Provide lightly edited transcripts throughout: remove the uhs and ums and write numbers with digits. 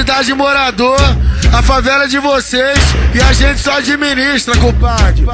unidade morador, a favela de vocês e a gente só administra, compadre.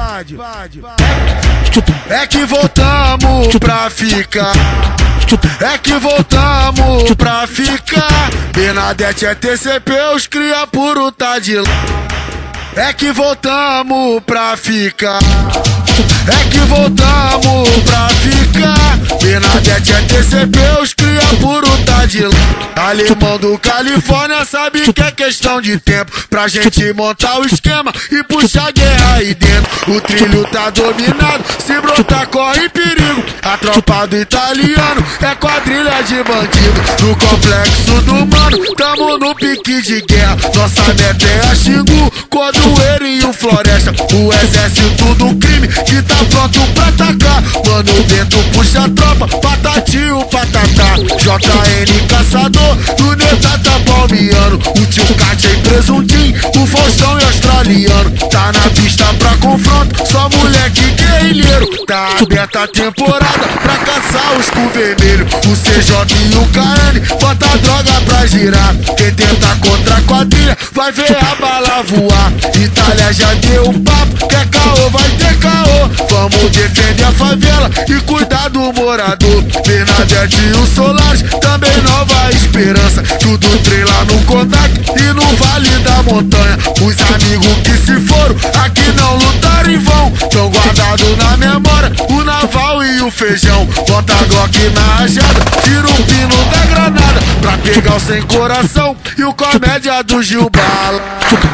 É que voltamos pra ficar. É que voltamos pra ficar. Bernadette é TCP, os cria puro tá de lá. É que voltamos pra ficar. É que voltamos pra ficar. Bernadette é TCP, os cria puro tá de lá. Alemão do Califórnia sabe que é questão de tempo pra gente montar o esquema e puxar a guerra aí dentro. O trilho tá dominado, se brotar corre perigo. A tropa do italiano é quadrilha de bandido. No complexo do mano, tamo no pique de guerra. Nossa meta é a Xingu, Cordoeiro e o Floresta. O exército do crime que tá pronto pra atacar. Mano Bento puxa a tropa, Patatinho, Patatá. JN Caçador, Luneta tá palmeando. O tio Cat é presuntinho, o Faustão é australiano. Tá na pista pra confronto, só moleque guerrilheiro. Tá aberta a temporada pra caçar os cu vermelho. O CJ e o KN bota a droga pra girar. Quem tenta contra a quadrilha vai ver a bala voar. Itália já deu um papo, quer caô, vai ter caô. Vamos defender a favela e cuidar do morador. Bernadette e o Solares, também nova esperança. Tudo trem lá no Kodak e no Vale da Montanha. Os amigos que se foram, aqui não lutaram em vão. Tão guardado na memória, o naval e o feijão. Bota a Glock na rajada, tira o pino da granada pra pegar o sem coração e o comédia do Gil Bala.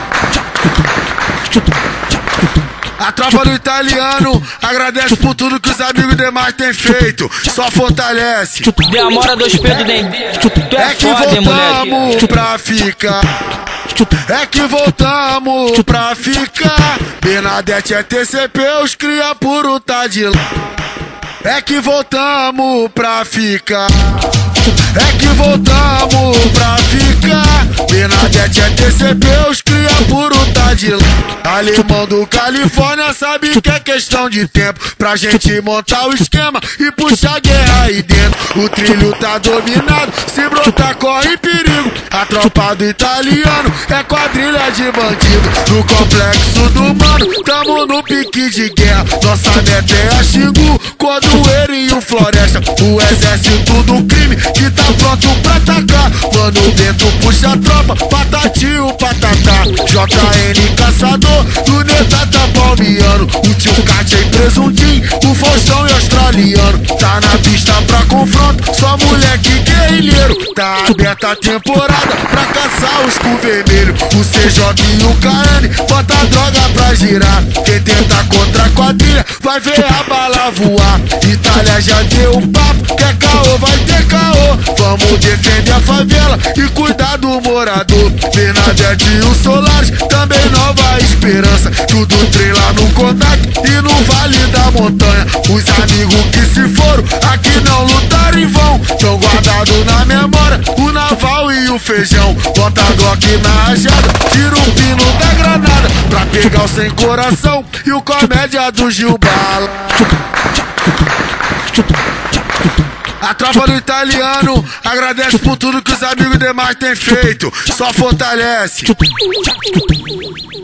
A tropa do italiano agradece por tudo que os amigos demais têm feito. Só fortalece. Demora dois pedos dentro. Tu é que foda, hein, moleque? voltamos pra ficar. É que voltamos pra ficar. Bernadette é TCP, os cria puro tá de lá. É que voltamos pra ficar. É que voltamos pra ficar. Bernadette é TCP, os cria puro tá de lá. Alemão do Califórnia sabe que é questão de tempo pra gente montar o esquema e puxar a guerra aí dentro. O trilho tá dominado, se brotar corre perigo. A tropa do italiano é quadrilha de bandido. No complexo do mano, tamo no pique de guerra. Nossa meta é a Xingu, Cordoeiro e o Floresta. O exército do crime que tá pronto pra atacar. Mano Bento puxa a tropa, Patatinho, Patatá. JN Caçador, Luneta tá palmeando. O tio Cat é presuntinho, o Faustão é australiano. Tá na pista pra confronto, só moleque guerrilheiro. Tá aberta a temporada pra caçar os cu vermelho. O CJ e o KN bota a droga pra girar. Quem tenta contra a quadrilha vai ver a bala voar. Itália já deu um papo, quer caô, vai ter caô. Vamos defender a favela e cuidar do morador. Bernadette e o Solares, também nova esperança. Tudo trem lá no Kodak e no Vale da Montanha. Os amigos que se foram, aqui não lutaram em vão. Tão guardado na memória, o naval e o feijão. Bota a Glock na rajada, tira o pino da granada pra pegar o sem coração e o comédia do Gil Bala. A tropa do italiano agradece por tudo que os amigos demais têm feito. Só fortalece.